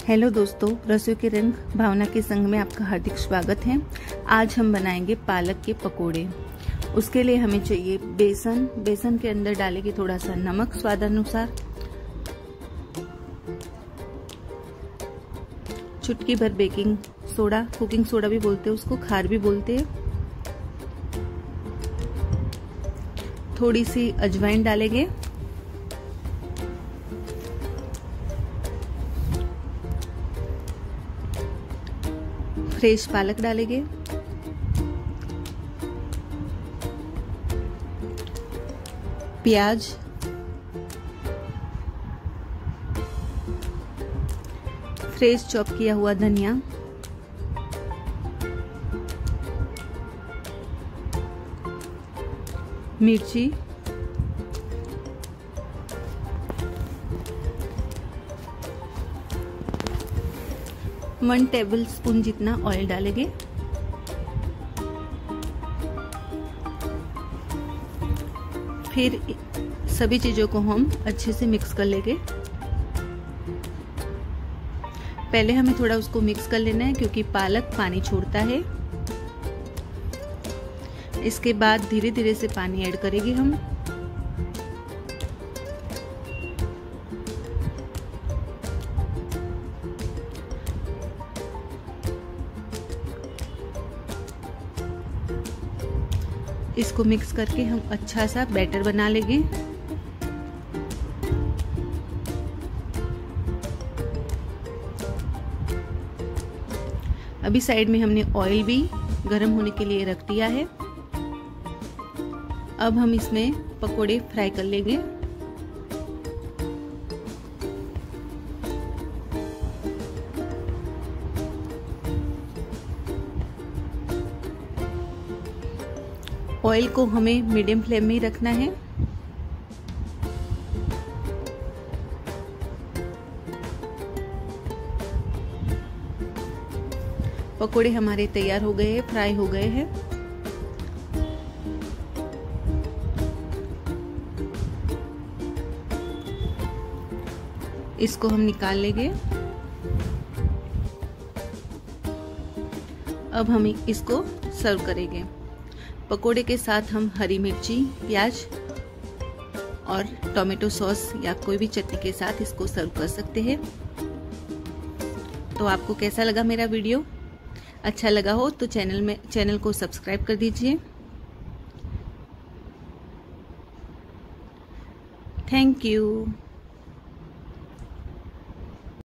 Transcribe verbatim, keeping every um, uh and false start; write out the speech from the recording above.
Hello दोस्तों, रसोई के रंग भावना के संग में आपका हार्दिक स्वागत है। आज हम बनाएंगे पालक के पकोड़े। उसके लिए हमें चाहिए बेसन। बेसन के अंदर डालेंगे थोड़ा सा नमक स्वादानुसार, चुटकी भर बेकिंग सोडा, कुकिंग सोडा भी बोलते हैं उसको, खार भी बोलते हैं। थोड़ी सी अजवाइन डालेंगे, फ्रेश पालक डालेंगे, प्याज, फ्रेश चॉप किया हुआ धनिया, मिर्ची, वन टेबल स्पून जितना ऑयल डालेंगे। फिर सभी चीजों को हम अच्छे से मिक्स कर लेंगे। पहले हमें थोड़ा उसको मिक्स कर लेना है क्योंकि पालक पानी छोड़ता है। इसके बाद धीरे धीरे से पानी ऐड करेंगे हम। इसको मिक्स करके हम अच्छा सा बैटर बना लेंगे। अभी साइड में हमने ऑयल भी गर्म होने के लिए रख दिया है। अब हम इसमें पकोड़े फ्राई कर लेंगे। ऑयल को हमें मीडियम फ्लेम में ही रखना है। पकोड़े हमारे तैयार हो गए हैं, फ्राई हो गए हैं। इसको हम निकाल लेंगे। अब हम इसको सर्व करेंगे। पकोड़े के साथ हम हरी मिर्ची, प्याज और टोमेटो सॉस या कोई भी चटनी के साथ इसको सर्व कर सकते हैं। तो आपको कैसा लगा मेरा वीडियो? अच्छा लगा हो तो चैनल में चैनल को सब्सक्राइब कर दीजिए। Thank you.